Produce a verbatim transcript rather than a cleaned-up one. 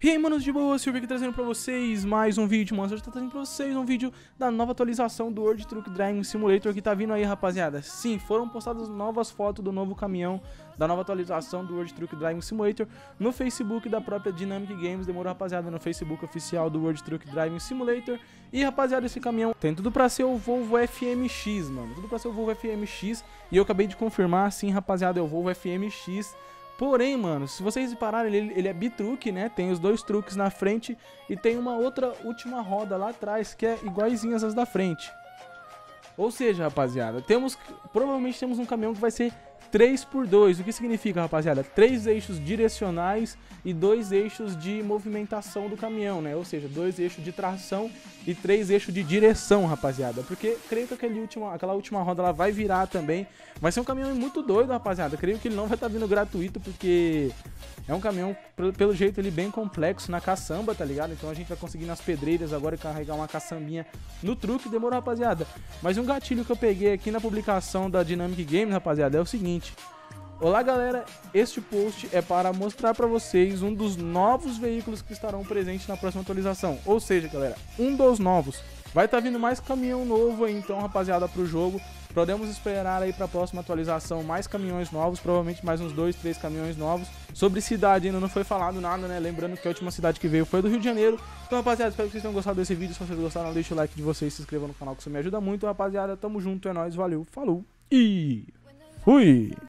E aí, manos de boa, Silvio aqui trazendo pra vocês mais um vídeo, mano. Hoje eu tô trazendo pra vocês um vídeo da nova atualização do World Truck Driving Simulator que tá vindo aí, rapaziada. Sim, foram postadas novas fotos do novo caminhão, da nova atualização do World Truck Driving Simulator no Facebook da própria Dynamic Games. Demorou, rapaziada, no Facebook oficial do World Truck Driving Simulator. E, rapaziada, esse caminhão tem tudo pra ser o Volvo F M X, mano. Tudo pra ser o Volvo F M X. E eu acabei de confirmar, sim, rapaziada, é o Volvo F M X. Porém, mano, se vocês repararem, ele, ele é bitruque, né? Tem os dois truques na frente e tem uma outra última roda lá atrás que é iguaizinhas as da frente. Ou seja, rapaziada, temos provavelmente temos um caminhão que vai ser três por dois. O que significa, rapaziada? Três eixos direcionais e dois eixos de movimentação do caminhão, né? Ou seja, dois eixos de tração e três eixos de direção, rapaziada. Porque creio que aquele última, aquela última roda ela vai virar também. Vai ser um caminhão muito doido, rapaziada. Creio que ele não vai estar vindo gratuito, porque é um caminhão, pelo jeito, ele bem complexo na caçamba, tá ligado? Então a gente vai conseguir nas pedreiras agora carregar uma caçambinha no truque. Demorou, rapaziada. Mas um gatilho que eu peguei aqui na publicação da Dynamic Games, rapaziada, é o seguinte. Olá, galera, este post é para mostrar para vocês um dos novos veículos que estarão presentes na próxima atualização. Ou seja, galera, um dos novos. Vai estar vindo mais caminhão novo aí, então, rapaziada, para o jogo. Podemos esperar aí para a próxima atualização mais caminhões novos, provavelmente mais uns dois, três caminhões novos. Sobre cidade ainda não foi falado nada, né? Lembrando que a última cidade que veio foi do Rio de Janeiro. Então, rapaziada, espero que vocês tenham gostado desse vídeo. Se vocês gostaram, deixa o like de vocês, se inscreva no canal que isso me ajuda muito, rapaziada. Tamo junto, é nóis, valeu, falou e fui!